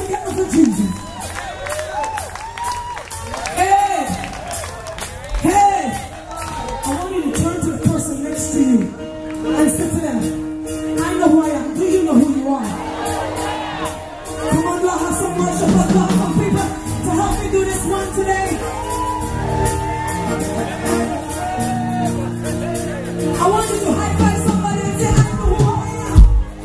together for Jesus. Hey! Hey! I want you to turn to the person next to you and say to them, I know who I am. Do you know who you are? Come on, do I have some worshipers? Do I have some people to help me do this one today? I want you to high five somebody and say, I know who I am.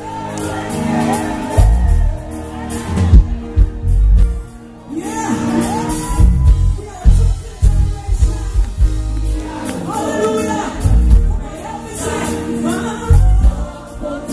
Yeah. We are a chosen generation. Hallelujah. Help me say, Mama.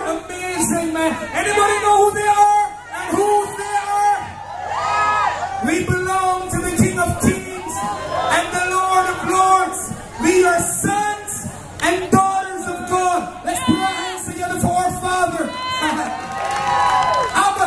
amazing, man. Anybody know who they are and whose they are? We belong to the King of Kings and the Lord of Lords. We are sons and daughters of God. Let's put our hands together for our Father. Abba.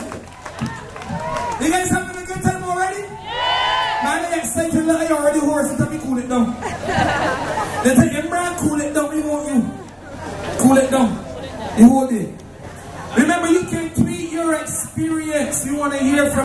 You guys having a good time already? Man, I excited like I already hoarse. Let me cool it down. Let Imran cool it down. We want you. Cool it down. You hold it. Remember, you can tweet your experience. We want to hear from